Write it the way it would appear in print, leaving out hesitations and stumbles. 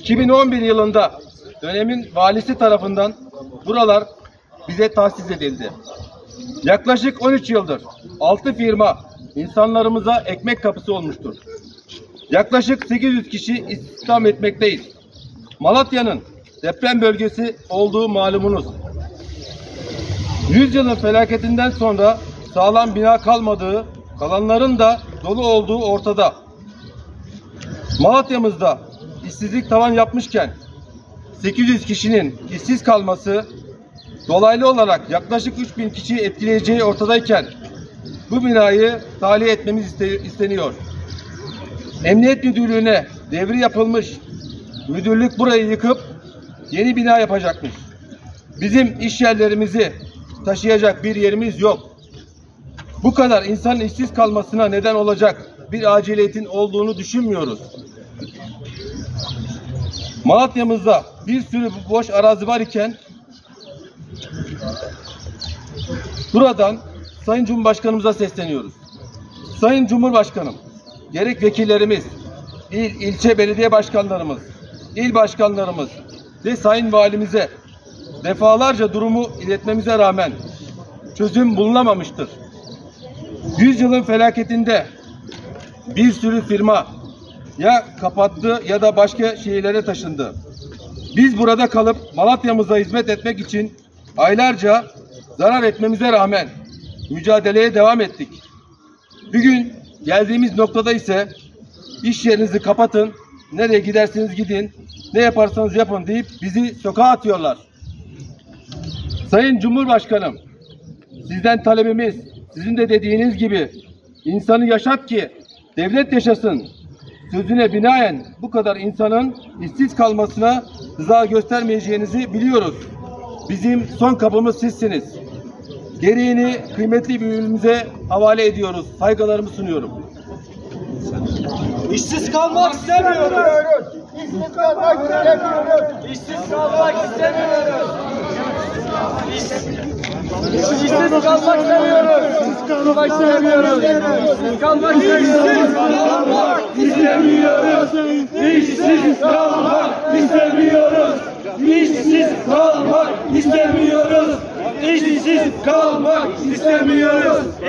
2011 yılında dönemin valisi tarafından buralar bize tahsis edildi. Yaklaşık 13 yıldır 6 firma insanlarımıza ekmek kapısı olmuştur. Yaklaşık 800 kişi istihdam etmekteyiz. Malatya'nın deprem bölgesi olduğu malumunuz. 100 yılın felaketinden sonra sağlam bina kalmadığı, kalanların da dolu olduğu ortada. Malatya'mızda işsizlik tavan yapmışken 800 kişinin işsiz kalması, dolaylı olarak yaklaşık 3000 kişiyi etkileyeceği ortadayken bu binayı tahliye etmemiz isteniyor. Emniyet Müdürlüğü'ne devri yapılmış. Müdürlük burayı yıkıp yeni bina yapacakmış. Bizim iş yerlerimizi taşıyacak bir yerimiz yok. Bu kadar insanın işsiz kalmasına neden olacak bir aciliyetin olduğunu düşünmüyoruz. Malatya'mızda bir sürü boş arazi var iken buradan Sayın Cumhurbaşkanımıza sesleniyoruz. Sayın Cumhurbaşkanım, gerek vekillerimiz, ilçe belediye başkanlarımız, il başkanlarımız ve Sayın Valimize defalarca durumu iletmemize rağmen çözüm bulunamamıştır. 100 yılın felaketinde bir sürü firma ya kapattı ya da başka şehirlere taşındı. Biz burada kalıp Malatya'mıza hizmet etmek için aylarca zarar etmemize rağmen mücadeleye devam ettik. Bugün geldiğimiz noktada ise iş yerinizi kapatın, nereye giderseniz gidin, ne yaparsanız yapın deyip bizi sokağa atıyorlar. Sayın Cumhurbaşkanım, sizden talebimiz, sizin de dediğiniz gibi insanı yaşat ki devlet yaşasın sözüne binaen bu kadar insanın işsiz kalmasına rıza göstermeyeceğinizi biliyoruz. Bizim son kapımız sizsiniz. Gereğini kıymetli büyüğümüze havale ediyoruz. Saygılarımı sunuyorum. İşsiz kalmak istemiyoruz. İşsiz kalmak istemiyoruz. İşsiz kalmak istemiyoruz. İşsiz kalmak istemiyoruz. İşsiz kalmak istemiyoruz. İşsiz kalmak istemiyoruz. İşsiz kalmak istemiyoruz. İşsiz kalmak istemiyoruz. İşsiz kalmak istemiyoruz.